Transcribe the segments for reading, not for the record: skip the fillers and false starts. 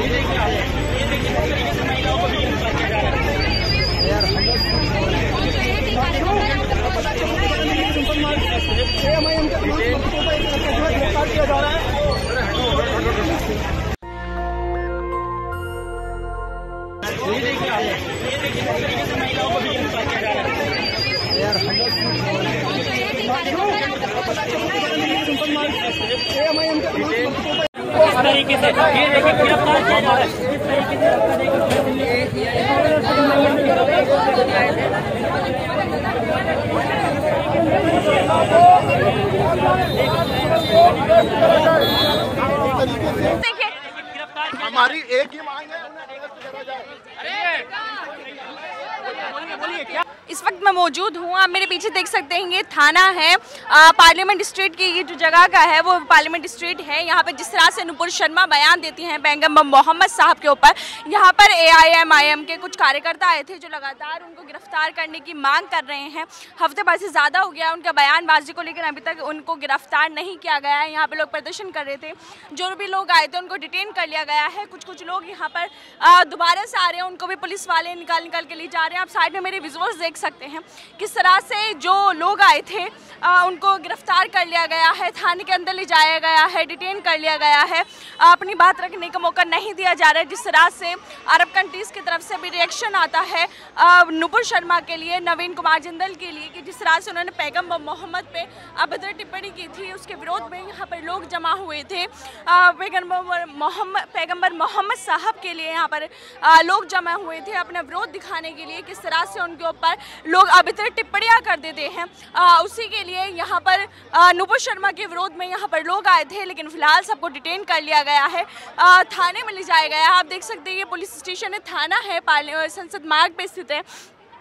इस तरीके से ये देखिए गिरफ्तार किया जा रहा है। इस तरीके से हमारी एक ही मांग है, इस वक्त मैं मौजूद हूँ, आप मेरे पीछे देख सकते हैं ये थाना है पार्लियामेंट स्ट्रीट की। ये जो जगह का है वो पार्लियामेंट स्ट्रीट है। यहाँ पे जिस तरह से नुपुर शर्मा बयान देती हैं पैगंबर मोहम्मद साहब के ऊपर, यहाँ पर AIM के कुछ कार्यकर्ता आए थे जो लगातार उनको गिरफ्तार करने की मांग कर रहे हैं। हफ्ते भर से ज़्यादा हो गया उनका बयानबाजी को, लेकिन अभी तक उनको गिरफ्तार नहीं किया गया है। यहाँ पर लोग प्रदर्शन कर रहे थे, जो भी लोग आए थे उनको डिटेन कर लिया गया है। कुछ लोग यहाँ पर दोबारा से आ रहे हैं, उनको भी पुलिस वाले निकाल के ले जा रहे हैं। आप साइड में मेरे विजुअल्स देख सकते हैं किस तरह से जो लोग आए थे उनको गिरफ्तार कर लिया गया है, थाने के अंदर ले जाया गया है, डिटेन कर लिया गया है। अपनी बात रखने का मौका नहीं दिया जा रहा है। जिस तरह से अरब कंट्रीज़ की तरफ से भी रिएक्शन आता है नुपुर शर्मा के लिए, नवीन कुमार जिंदल के लिए, कि जिस तरह से उन्होंने पैगंबर मोहम्मद पे अभद्र टिप्पणी की थी, उसके विरोध में यहाँ पर लोग जमा हुए थे। पैगंबर मोहम्मद साहब के लिए यहाँ पर लोग जमा हुए थे अपना विरोध दिखाने के लिए, किस तरह से उनके ऊपर लोग अभद्र टिप्पणियाँ कर देते हैं। उसी के लिए यहाँ पर नुपुर शर्मा के विरोध में यहाँ पर लोग आए थे, लेकिन फिलहाल सबको डिटेन कर लिया गया है, थाने में ले जाया गया है। आप देख सकते हैं ये पुलिस स्टेशन है, थाना है, संसद मार्ग पे स्थित है।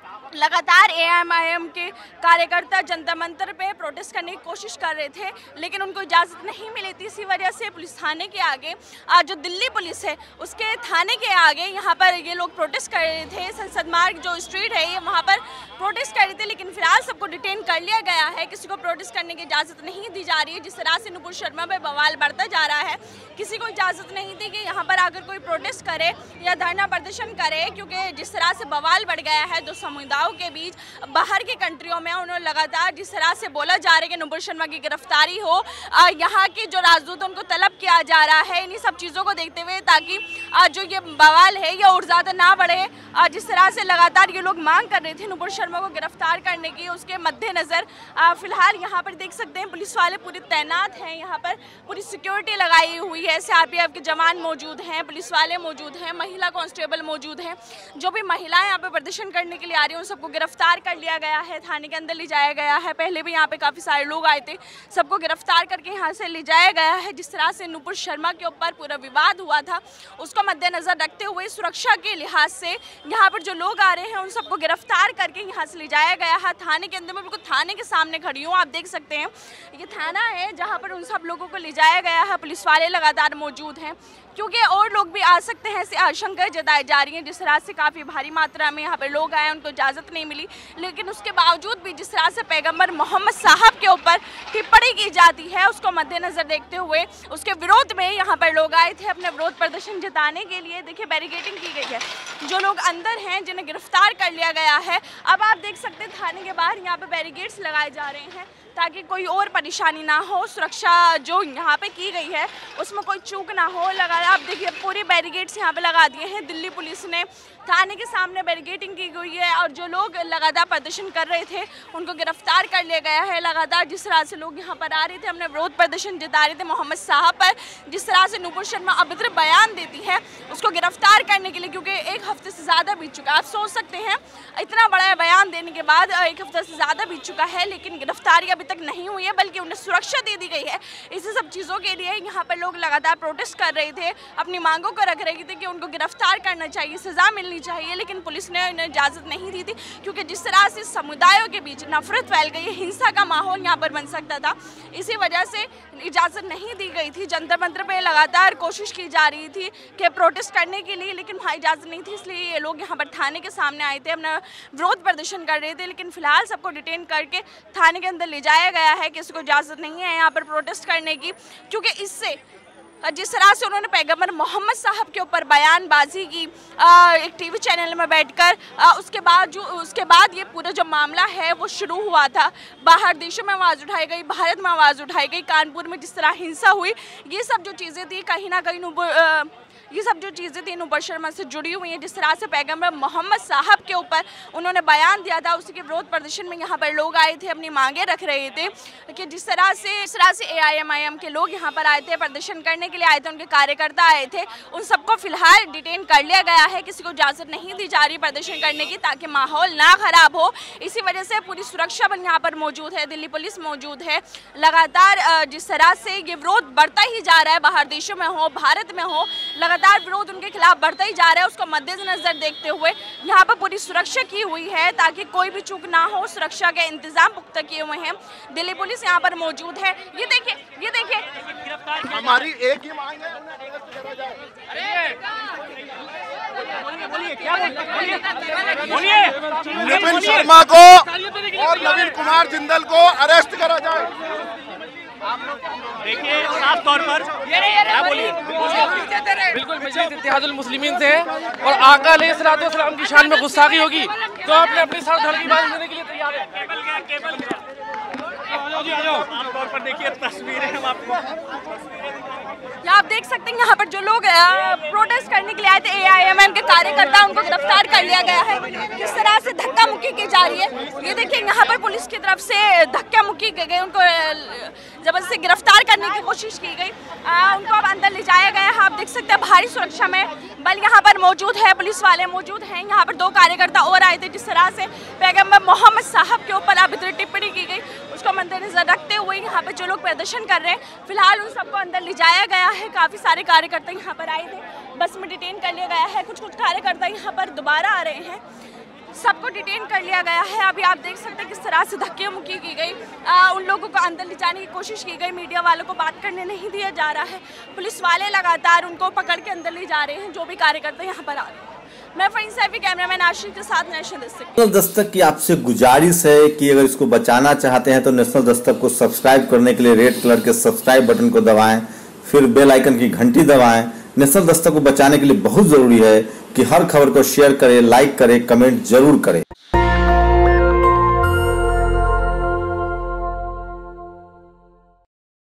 लगातार AIM के कार्यकर्ता जंतर मंतर पे प्रोटेस्ट करने की कोशिश कर रहे थे, लेकिन उनको इजाज़त नहीं मिली थी। इसी वजह से पुलिस थाने के आगे, जो दिल्ली पुलिस है उसके थाने के आगे यहाँ पर ये लोग प्रोटेस्ट कर रहे थे। संसद मार्ग जो स्ट्रीट है ये वहाँ पर प्रोटेस्ट कर रहे थे, लेकिन फिलहाल सबको डिटेन कर लिया गया है। किसी को प्रोटेस्ट करने की इजाज़त नहीं दी जा रही है। जिस तरह से नुपुर शर्मा पे बवाल बढ़ता जा रहा है, किसी को इजाज़त नहीं दी कि यहाँ पर आकर कोई प्रोटेस्ट करे या धरना प्रदर्शन करे, क्योंकि जिस तरह से बवाल बढ़ गया है दो समुदायों के बीच बाहर की कंट्रियों में। उन्होंने लगातार जिस तरह से बोला जा रहा है कि नुपुर शर्मा की गिरफ्तारी हो, यहाँ की जो राजदूत उनको तलब किया जा रहा है, इन्हीं सब चीज़ों को देखते हुए, ताकि जो ये बवाल है ये और ज़्यादा ना बढ़े। जिस तरह से लगातार ये लोग मांग कर रहे थे नुपुर शर्मा को गिरफ्तार करने की, उसके मद्देनज़र फिलहाल यहाँ पर देख सकते हैं पुलिस वाले पूरे तैनात हैं। यहाँ पर पूरी सिक्योरिटी लगाई हुई है, CRPF के जवान मौजूद हैं, पुलिस वाले मौजूद हैं, महिला कांस्टेबल मौजूद हैं। जो भी महिलाएं यहाँ पर प्रदर्शन करने के लिए आ रही हैं उन सबको गिरफ्तार कर लिया गया है, थाने के अंदर ले जाया गया है। पहले भी यहाँ पे काफ़ी सारे लोग आए थे, सबको गिरफ्तार करके यहाँ से ले जाया गया है। जिस तरह से नुपुर शर्मा के ऊपर पूरा विवाद हुआ था, उसको मद्देनज़र रखते हुए सुरक्षा के लिहाज से यहाँ पर जो लोग आ रहे हैं उन सबको गिरफ्तार करके यहाँ से ले जाया गया है थाने के अंदर। मैं बिल्कुल थाने के सामने खड़ी हूँ, आप देख सकते हैं ये थाना है जहाँ पर उन सब लोगों को ले जाया गया है। पुलिस वाले लगातार मौजूद हैं, क्योंकि और लोग भी आ सकते हैं ऐसी आशंका जताई जा रही है। जिस तरह से काफ़ी भारी मात्रा में यहाँ पर लोग आए, उनको इजाज़त नहीं मिली, लेकिन उसके बावजूद भी जिस तरह से पैगंबर मोहम्मद साहब के ऊपर टिप्पणी की जाती है, उसको मद्देनज़र देखते हुए उसके विरोध में यहाँ पर लोग आए थे अपने विरोध प्रदर्शन जताने के लिए। देखिए बैरिकेडिंग की गई है, जो लोग अंदर हैं जिन्हें गिरफ्तार कर लिया गया है। अब आप देख सकते हैं थाने के बाहर यहाँ पर बैरिकेड्स लगाए जा रहे हैं ताकि कोई और परेशानी ना हो। सुरक्षा जो यहाँ पे की गई है उसमें कोई चूक ना हो। लगा आप देखिए पूरी बैरिकेड्स यहाँ पे लगा दिए हैं दिल्ली पुलिस ने, थाने के सामने बैरिकेडिंग की गई है, और जो लोग लगातार प्रदर्शन कर रहे थे उनको गिरफ्तार कर लिया गया है। लगातार जिस तरह से लोग यहाँ पर आ रहे थे, अपने विरोध प्रदर्शन जता रहे थे मोहम्मद साहब पर, जिस तरह से नुपुर शर्मा अभद्र बयान देती है उसको गिरफ्तार करने के लिए, क्योंकि एक हफ्ते से ज़्यादा बीत चुका है। आप सोच सकते हैं इतना बड़ा बयान देने के बाद एक हफ्ते से ज़्यादा बीत चुका है, लेकिन गिरफ्तारी अभी तक नहीं हुई है, बल्कि उन्हें सुरक्षा दे दी गई है। इसी सब चीज़ों के लिए यहाँ पर लोग लगातार प्रोटेस्ट कर रहे थे, अपनी मांगों को रख रहे थे कि उनको गिरफ्तार करना चाहिए, सज़ा मिलनी चाहिए, लेकिन पुलिस ने उन्हें इजाज़त नहीं दी थी, क्योंकि जिस तरह से समुदायों के बीच नफरत फैल गई, हिंसा का माहौल यहाँ पर बन सकता था, इसी वजह से इजाज़त नहीं दी गई थी। जंतर मंतर पर लगातार कोशिश की जा रही थी कि प्रोटेस्ट करने के लिए, लेकिन वहाँ इजाज़त नहीं थी, इसलिए ये लोग यहाँ पर थाने के सामने आए थे, अपना विरोध प्रदर्शन कर रहे थे। लेकिन फिलहाल सबको डिटेन करके थाने के अंदर ले जाया गया है, किसी को इजाज़त नहीं है यहाँ पर प्रोटेस्ट करने की, क्योंकि इससे जिस तरह से उन्होंने पैगंबर मोहम्मद साहब के ऊपर बयानबाजी की एक टीवी चैनल में बैठकर, उसके बाद ये पूरा जो मामला है वो शुरू हुआ था। बाहर देशों में आवाज़ उठाई गई, भारत में आवाज़ उठाई गई, कानपुर में जिस तरह हिंसा हुई, ये सब जो चीज़ें थी कहीं ना कहीं नूपुर शर्मा से जुड़ी हुई हैं। जिस तरह से पैगंबर मोहम्मद साहब के ऊपर उन्होंने बयान दिया था, उसी के विरोध प्रदर्शन में यहाँ पर लोग आए थे, अपनी मांगे रख रहे थे कि जिस तरह से AIMIM के लोग यहाँ पर आए थे, प्रदर्शन करने के लिए आए थे, उनके कार्यकर्ता आए थे, उन सबको फिलहाल डिटेन कर लिया गया है। किसी को इजाज़त नहीं दी जा रही प्रदर्शन करने की, ताकि माहौल ना खराब हो। इसी वजह से पूरी सुरक्षा बल यहाँ पर मौजूद है, दिल्ली पुलिस मौजूद है। लगातार जिस तरह से ये विरोध बढ़ता ही जा रहा है, बाहर देशों में हो, भारत में हो, लगातार विरोध उनके खिलाफ बढ़ता ही जा रहा है। उसको मद्देनजर देखते हुए यहाँ पर पूरी सुरक्षा की हुई है, ताकि कोई भी चूक ना हो। सुरक्षा के इंतजाम पुख्ता किए हुए हैं, दिल्ली पुलिस यहाँ पर मौजूद है। ये देखिए हमारी एक ही मांग है, उन्हें अरेस्ट करा जाए। नितिन शर्मा को और नवीन कुमार जिंदल को अरेस्ट करा जाए। देखिए साफ तौर पर बिल्कुल मजलिस इत्तेहादुल मुस्लिमीन से और आका अलैहिस्सलाम की शान में गुस्ताखी होगी तो आपने अपनी साथ धड़ की बात देने के लिए तैयार है। आमतौर पर देखिए तस्वीरें हम आपको आप देख सकते हैं यहाँ पर जो लोग प्रोटेस्ट करने के लिए आए थे, AIMIM के कार्यकर्ता, उनको गिरफ्तार कर लिया गया है। किस तरह से धक्का मुक्की की जा रही है, ये देखिए यहाँ पर पुलिस की तरफ से धक्का मुक्की की गई, उनको जबरदस्ती गिरफ्तार करने की कोशिश की गई, उनको अब अंदर ले जाया गया है। आप देख सकते हैं भारी सुरक्षा में बल यहाँ पर मौजूद है, पुलिस वाले मौजूद हैं। यहाँ पर 2 कार्यकर्ता और आए थे। जिस तरह से पैगंबर मोहम्मद साहब के ऊपर अब इतनी टिप्पणी की गई, उसको मद्देनजर रखते हुए यहाँ पर जो लोग प्रदर्शन कर रहे हैं, फिलहाल उन सबको अंदर ले जाया गया है। काफ़ी सारे कार्यकर्ता यहाँ पर आए थे, बस में डिटेन कर लिया गया है। कुछ कार्यकर्ता यहाँ पर दोबारा आ रहे हैं, सबको डिटेन कर लिया गया है। अभी आप देख सकते हैं किस तरह से धक्के मुक्की की गई, उन लोगों को अंदर ले जाने की कोशिश की गई। मीडिया वालों को बात करने नहीं दिया जा रहा है। पुलिस वाले लगातार उनको पकड़ के अंदर ले जा रहे हैं, जो भी कार्यकर्ता यहाँ पर आ रहे हैं। मैं फरीन सैफी, कैमरामैन आशिक के साथ नेशनल दस्तक। नेशनल दस्तक की आपसे गुजारिश है कि अगर इसको बचाना चाहते हैं तो नेशनल दस्तक को सब्सक्राइब करने के लिए रेड कलर के सब्सक्राइब बटन को दबाएं, फिर बेल आइकन की घंटी दबाएं। नेशनल दस्तक को बचाने के लिए बहुत जरूरी है कि हर खबर को शेयर करें, लाइक करें, कमेंट जरूर करें।